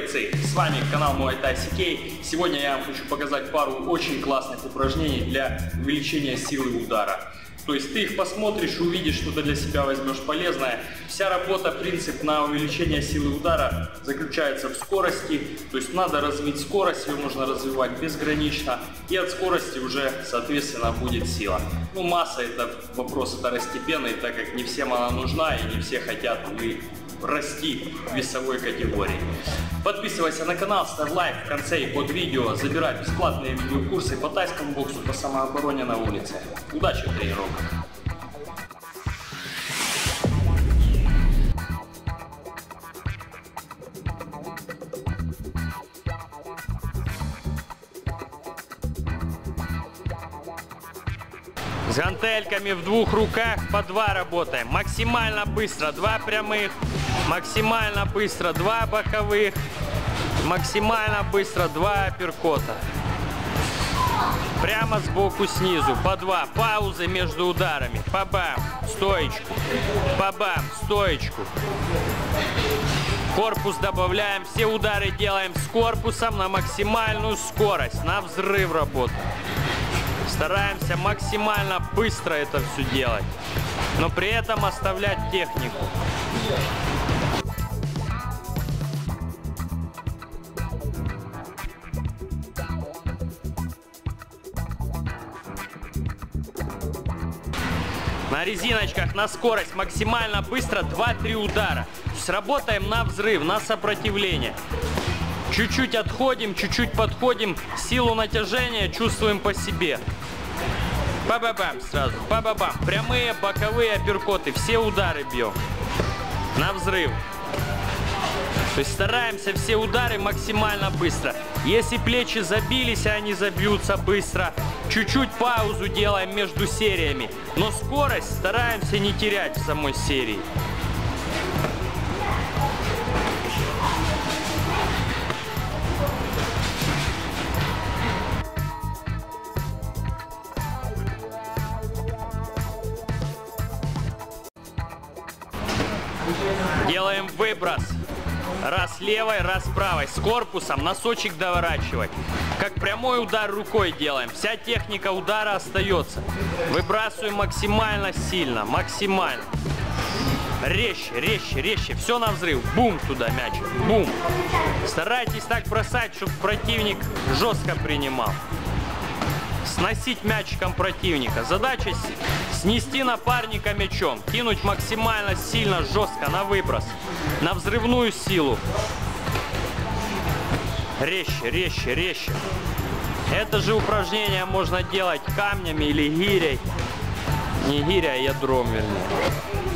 бойцы! С вами канал Muay Thai CK. Сегодня я вам хочу показать пару очень классных упражнений для увеличения силы удара. То есть ты их посмотришь, увидишь, что-то для себя возьмешь полезное. Вся работа, принцип на увеличение силы удара заключается в скорости. То есть надо развить скорость, ее можно развивать безгранично. И от скорости уже, соответственно, будет сила. Ну, масса — это вопрос второстепенный, так как не всем она нужна и не все хотят расти в весовой категории. Подписывайся на канал, ставь лайк в конце и под видео. Забирай бесплатные видеокурсы по тайскому боксу, по самообороне на улице. Удачи в тренировках! С гантельками в двух руках по 2 работаем. Максимально быстро 2 прямых, максимально быстро 2 боковых, максимально быстро 2 апперкота. Прямо сбоку снизу по 2. Паузы между ударами. Па-бам, стоечку. Па-бам, стоечку. Корпус добавляем. Все удары делаем с корпусом на максимальную скорость. На взрыв работаем. Стараемся максимально быстро это все делать, но при этом оставлять технику. На резиночках на скорость максимально быстро 2-3 удара. Сработаем на взрыв, на сопротивление. Чуть-чуть отходим, чуть-чуть подходим, силу натяжения чувствуем по себе. Па-ба-бам сразу, па-ба-бам. Прямые, боковые апперкоты, все удары бьем. На взрыв. То есть стараемся все удары максимально быстро. Если плечи забились, они забьются быстро. Чуть-чуть паузу делаем между сериями. Но скорость стараемся не терять в самой серии. Делаем выброс. Раз левой, раз правой. С корпусом носочек доворачивать. Как прямой удар рукой делаем. Вся техника удара остается. Выбрасываем максимально сильно. Максимально. Резче, резче, резче. Все на взрыв. Бум туда мяч. Бум. Старайтесь так бросать, чтобы противник жестко принимал. Сносить мячиком противника. Задача снести напарника мячом. Кинуть максимально сильно, жестко на выброс. На взрывную силу. Резче, резче, резче. Это же упражнение можно делать камнями или гирей. Не гиря, а ядром, вернее.